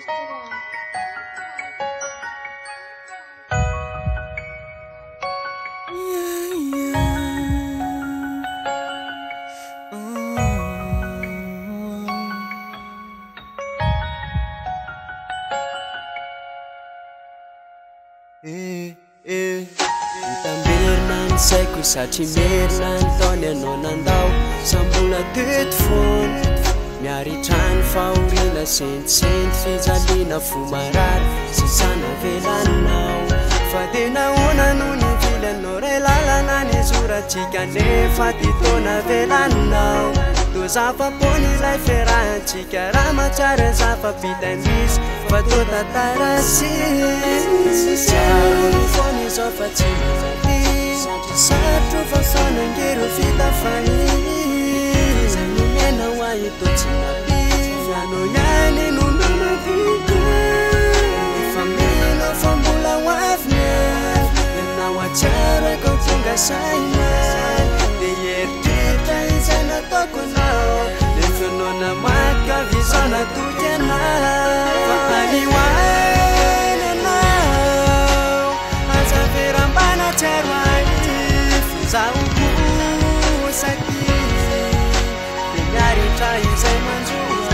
Itamberina ny saiko satria merina ny taony anao nandao sambola teto foana miaritrany fahoriana sentiseny fijaliana fomarary sy sana velanao fa tena ona no nivilanao ray lalana ny zoratsika nefa ty taona velanao to zava-pony ilay fiarahantsika raha matsara zava-pitandrisy fa to tatarasy sarony foana izao fa tsy mazaty sarotro fa fanangero vita fahiny zay nomena ho ahito tsy napizy anao ihany no namadika efa mino fa mbola ho avina enao atsara kao tonga saina de eritreritra izay nataoko anao efa anao namaky avizana toky anao fa anioainy anao azaverambana tsaro aity fizaho kosaky de miaritra izay manjoa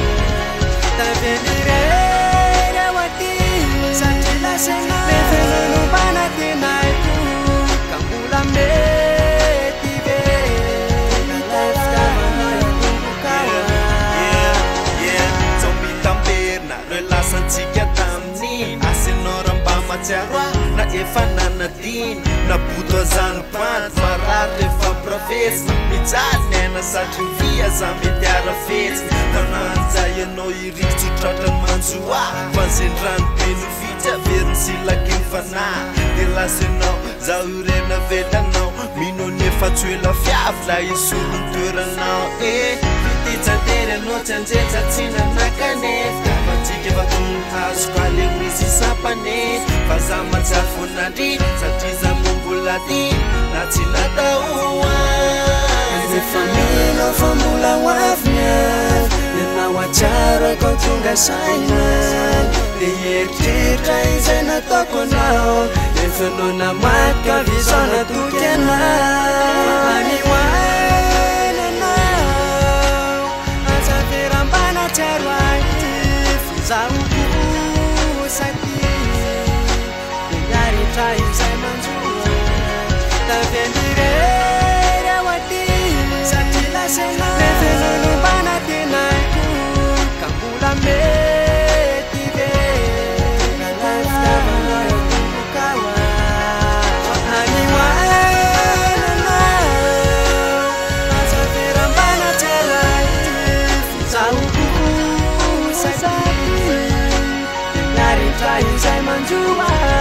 tavelirery ao aty satria lasena lefelanombana tenaiko ka mbola mety ve zao mitamberina reo lasantsika taminy asinao ramba matsiaro na efa nanadina na boto azany panty marary rehefa profesy mijaly nena satry via za mety arafetsy tananjay ianao irikitsotratrany manjoa fanzendrany beno vitsy averiny silakiny fanahy de lasenao zaho irena velanao mino nefa tsoela fiavy la isolony toeranao fititsatery anao tsy anjeja tsy nanakanefa fatsika efa tony hazoko ale misy sapane fa za matsary fonandry satria za mombola ty na tsy natahoa efa mino fa mbola ho avina enao atsara kao tonga saina de eritreritra izay nataoko anao efa anao namaky avizana toky anao anioainy anao azaverambana tsaro aity fizaho kosaky de miaritra izay manjoa tavelirery ao aty satria lasena lefelanombana tenaiko ka mbola mety ve nalafiavana tombokawa anioainy anao azaverambana tsara aity fizaho kosaky de miaritra izay manjoa